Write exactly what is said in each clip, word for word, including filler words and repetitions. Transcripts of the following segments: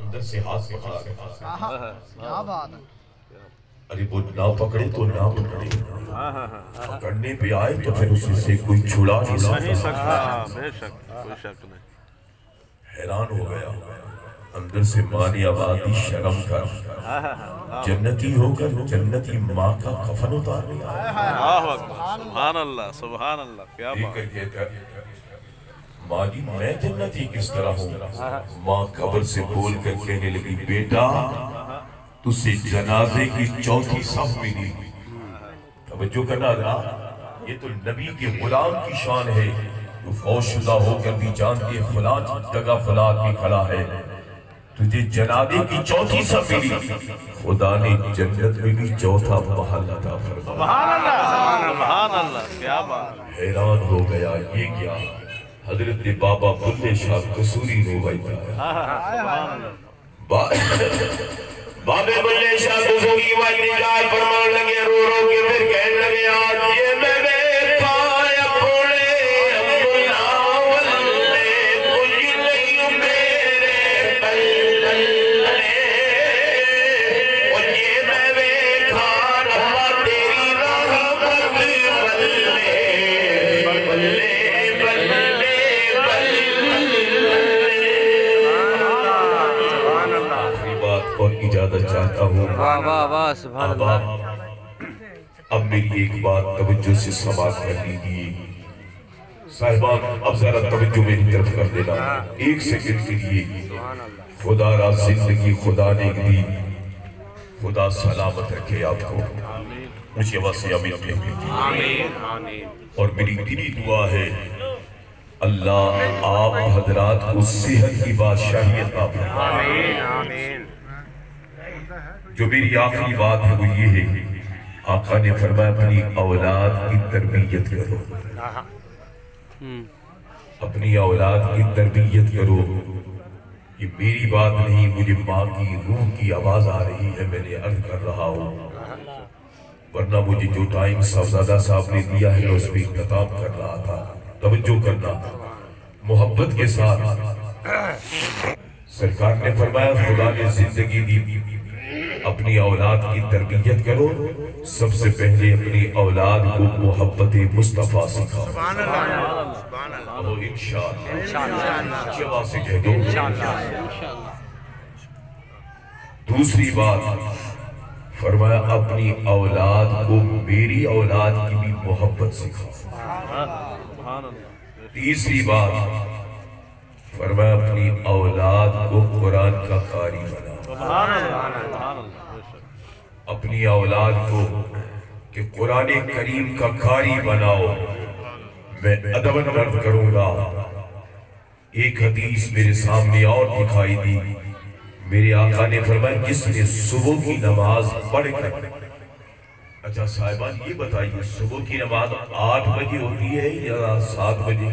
اندر سے ہاتھ پکڑا رہا کیا بات ہے. ارے وہ نہ پکڑے تو نہ پکڑے پکڑنے پہ آئے تو پھر اسی سے کوئی چھڑا نہیں سکتا. بے شک کوئی شک نہیں. حیران ہو گیا اندر سے مانی آبادی شرم کر جنتی ہو کر جنتی ماں کا کفن اتار رہا. سبحان اللہ سبحان اللہ کیا بات. ماں جی میں جنتی کس طرح ہوں؟ ماں قبر سے بول کر کہنے لگی بیٹا تُسے جنازے کی چوتھی صف ملی. توجہ کرنا رہا یہ تو نبی کے غلام کی شان ہے جو فوت شدہ ہو کر بھی جانتی ہے فلاں جگہ فلاں بھی کھڑا ہے. تجھے جنازے کی چوتھی صف ملی. خدا نے جنت میں بھی چوتھا محل عطا فرمایا. سبحان اللہ سبحان اللہ کیا بات. حیران ہو گیا یہ کیا. حضرت بابا بلے شاہ قصوری نے بتایا. بابے بلے شاہ قصوری والی جال فرمان لگے رو رو کے پھر کہنے لگے آج یہ میں بیٹھا اپنے اپنا والے کچھ نہیں میرے بلے اور یہ میں بیٹھا رہا تیری رحمت بلے بلے بلے اور اجازت چاہتا ہوں. واہ واہ واہ سبحان اللہ. اب میری ایک بات توجہ سے سماعت کر لیجیے صاحبان. اب ذرا توجہ میری طرف کر دینا ایک سیکنڈ کے لیے. خدا را زندگی خدا نے دی. خدا سلامت رکھے آپ کو. مجھے واسے امین کہتے اور میری دلی دعا ہے اللہ آپ حضرات کو صحت کی بادشاہیت عطا فرمائے. جو میری آخری بات ہے وہ یہ ہے آقا نے فرمایا اپنی اولاد کی تربیت کرو. اپنی اولاد کی تربیت کرو. یہ میری بات نہیں مجھے ماں کی روح کی آواز آ رہی ہے میں نے عرض کر رہا ہوں. ورنہ مجھے جو ٹائم صاحبزادہ صاحب نے دیا ہے اس پہ اختتام کر رہا تھا. توجہ کرنا محبت کے ساتھ. سرکار نے فرمایا خدا نے زندگی دی اپنی اولاد کی تربیت کرو. سب سے پہلے اپنی اولاد کو محبت مصطفیٰ سکھاؤ. اب انشاءاللہ جواب سے کہہ دو. دوسری بات فرمایا اپنی اولاد کو میری اولاد کی بھی محبت سکھاؤ. تیسری بات فرمایا اپنی اولاد کو قرآن کا قاری بنا. اپنی اولاد کو کہ قرآن کریم کا قاری بناؤ. میں ادب عرض کروں گا ایک حدیث میرے سامنے اور دکھائی دی. میرے آقا نے فرمایا جس نے صبح کی نماز پڑھ کر. اچھا صاحبان یہ بتائیے صبح کی نماز آٹھ بجے ہوتی ہے یا سات بجے؟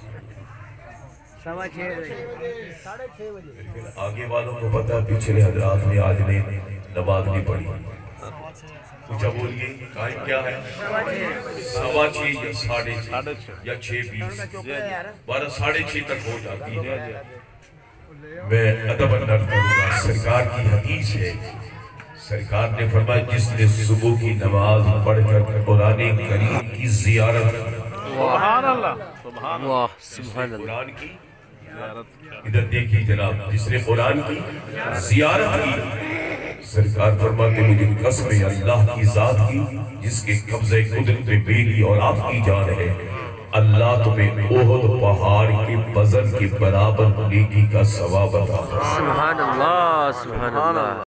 سوا چھ بجے ساڑھے چھ بجے. آگے والوں کو پتا پچھلے حضرات نے آج نے نماز نہیں پڑھی. کچھ بولیے ٹائم کیا ہے؟ سوا چھ یا ساڑھے چھ یا چھ بیس بارہ ساڑھے چھ تک ہو جاتی ہے. میں ادب عرض کروں گا سرکار کی حدیث ہے. سرکار نے فرمایا جس نے صبح کی نماز پڑھ کر قرآن کریم کی زیارت. سبحان اللہ سبحان واہ سبحان اللہ. قرآن کی ادھر دیکھیے جناب جس نے قرآن کی زیارت کی. سرکار فرماتے مجھے قسم اللہ کی ذات کی جس کے قبضہ قدرت میں میری اور آپ کی جان ہے اللہ تمہیں احد پہاڑ کے وزن کے برابر نیکی کا ثواب عطا فرمائے. سبحان اللہ سبحان اللہ.